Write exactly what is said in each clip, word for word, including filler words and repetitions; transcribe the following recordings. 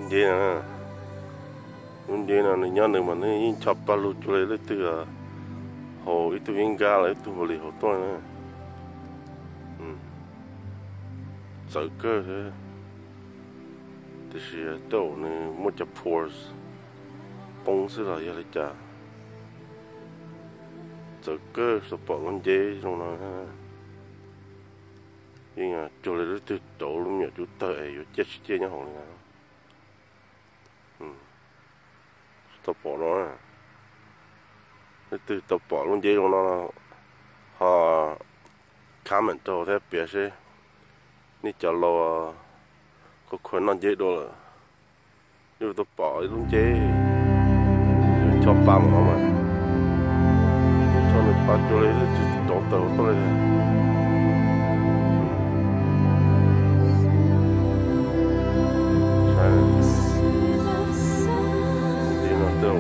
luôn dễ nè luôn dễ nè nhớ nữa mà nó chọc ba lô cho lấy từ hồ ít từ viên ga lấy từ hồ lì hồ tôi nè sợ cơ thế thì sẽ đâu nữa một chập pores bông sẽ là gì đấy chả sợ cơ sợ bỏ con dễ trong nó nhưng mà cho lấy từ tổ luôn nhỉ chú tơi ấy chết chết nhá hồ này tập bỏ nó từ tập bỏ luôn dễ trong nó họ comment cho thế biết chứนี่จะรอก็คนนั่นเยอะด้วยอยู่ตัวปล่อยลุงเจ๊ชอบปั๊มเขามาชอบปั๊มตัวเลยจะโตโตตัวเลยใช่ดีน่าเต้า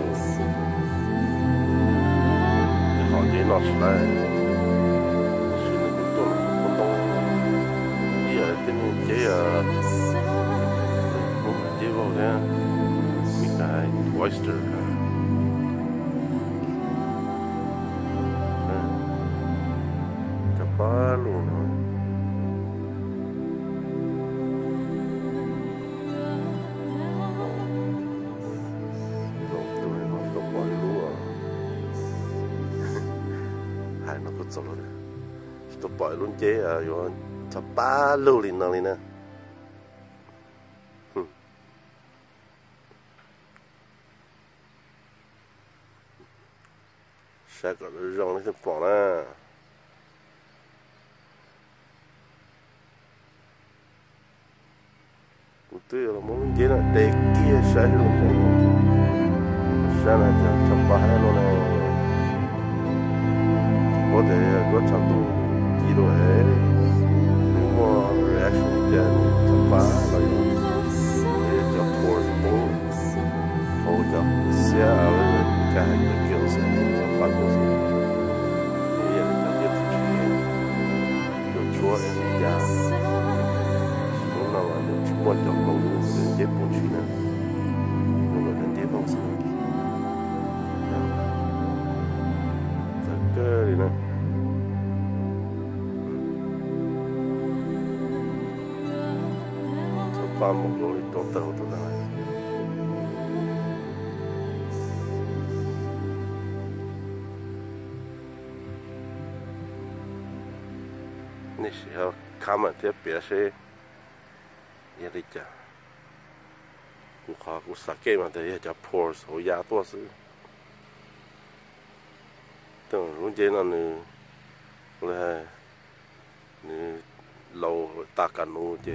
好ดีน่าสบาย chế một chế vào đây mấy cái oyster cả ba luôn rồi tụi nó có bỏ lúa hai nó có solo đấy tụi bỏ luôn chế à rồi chả ba lô liền nào liền nè sẽ có rong nó sẽ bỏ nè tụi tôi là muốn gì là để kia sẽ luôn sẽ là chả ba hai lô này có thể có trăm tu ký đồ ấy reaction again to buy like it's a portable hold up see how it can kills it to buy those yeah that get to chua and yeah so now I know what the whole thing get put in it no but then they don't see that good you know ba một lối tốt tàu tụi nàyนี่สิเขาข้ามมาเทียบเปียเช่ยังได้จ้ะกูขอกูสักเกมันแต่ยังจะพอสอยาตัวซื้อตั้งรุ่นเจนั่นนี่เลยนี่เราตากันนู้เจ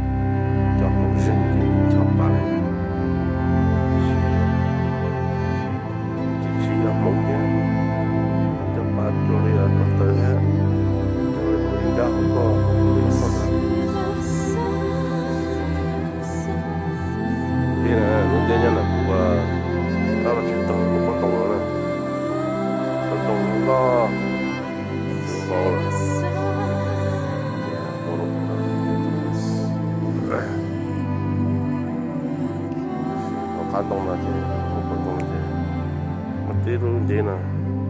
thế nên là của đó là chuyện tổng của con tổng này con tổng nó bao là nó khá tổng là gì con tổng là gì một tí luôn gì nè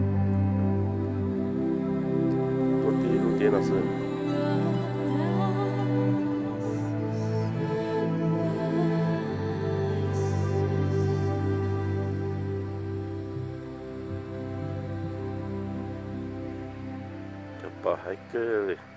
một tí luôn gì nè sự Bahaya